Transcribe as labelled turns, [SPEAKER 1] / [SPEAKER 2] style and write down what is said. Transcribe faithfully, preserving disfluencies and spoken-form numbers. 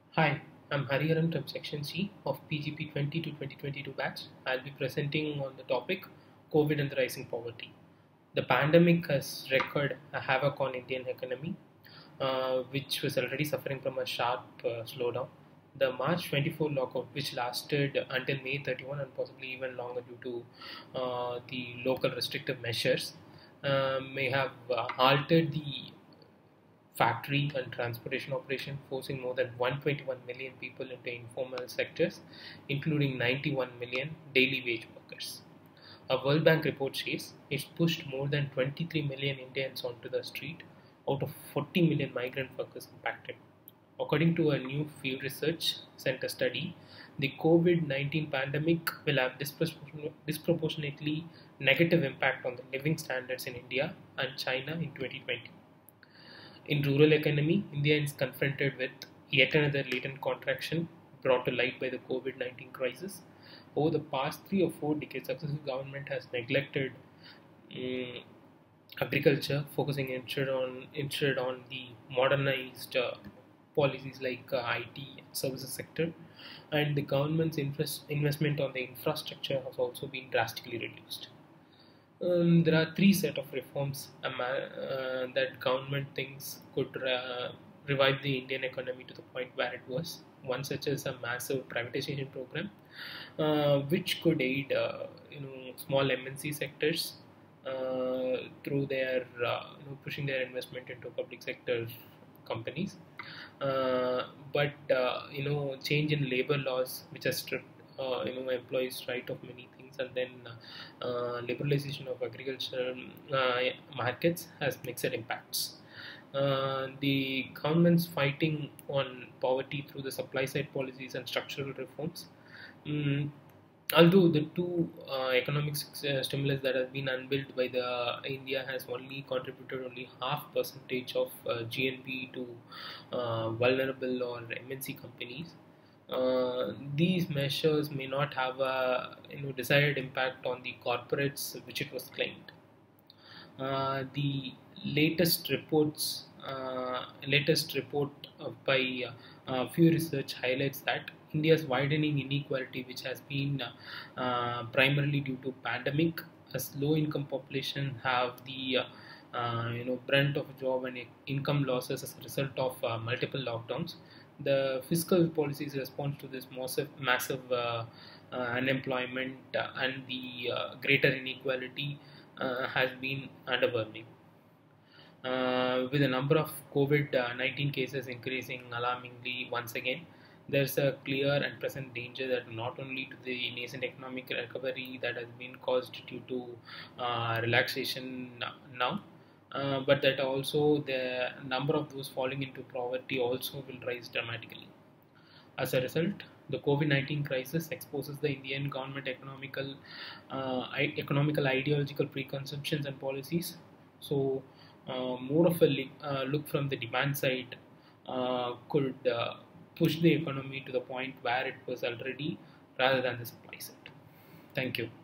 [SPEAKER 1] Hi, I'm Hariharan from Section C of P G P twenty to twenty twenty-two batch. I'll be presenting on the topic COVID and the rising poverty. The pandemic has wreaked a havoc on Indian economy, uh, which was already suffering from a sharp uh, slowdown. The March twenty-fourth lockout, which lasted until May thirty-first and possibly even longer due to uh, the local restrictive measures, uh, may have uh, altered the factory and transportation operation, forcing more than one hundred twenty-one million people into informal sectors, including ninety-one million daily wage workers. A World Bank report says it's pushed more than twenty-three million Indians onto the street out of forty million migrant workers impacted. According to a new Pew Research Center study, the COVID nineteen pandemic will have disproportionately negative impact on the living standards in India and China in twenty twenty. In rural economy, India is confronted with yet another latent contraction brought to light by the COVID nineteen crisis. Over the past three or four decades, successive government has neglected um, agriculture, focusing instead on instead on the modernized uh, policies like uh, I T and services sector, and the government's invest, investment on the infrastructure has also been drastically reduced. Um, there are three set of reforms um, uh, that government thinks could uh, revive the Indian economy to the point where it was. One such as a massive privatization program, uh, which could aid uh, you know small M N C sectors uh, through their uh, you know, pushing their investment into public sector companies. Uh, but uh, you know change in labor laws, which has stripped uh, you know employees right of many things, and then uh, liberalization of agricultural uh, markets has mixed impacts. Uh, the government's fighting on poverty through the supply side policies and structural reforms. Mm, Although the two uh, economic uh, stimulus that has been unveiled by the India has only contributed only half percentage of uh, G N P to uh, vulnerable or M N C companies, uh, these measures may not have a you know desired impact on the corporates, which it was claimed. Uh, the latest reports, uh, latest report uh, by uh, uh, Pew Research highlights that India's widening inequality, which has been uh, uh, primarily due to pandemic, as low-income population have the uh, uh, you know brunt of job and income losses as a result of uh, multiple lockdowns. The fiscal policies response to this massive, massive uh, uh, unemployment uh, and the uh, greater inequality uh, has been underwhelming. Uh, with the number of COVID nineteen cases increasing alarmingly once again, there's a clear and present danger that not only to the nascent economic recovery that has been caused due to uh, relaxation now, uh, but that also the number of those falling into poverty also will rise dramatically. As a result, the COVID nineteen crisis exposes the Indian government economical, uh, I- economical ideological preconceptions and policies. So, uh, more of a li- uh, look from the demand side uh, could uh, push the economy to the point where it was already rather than the supply side. Thank you.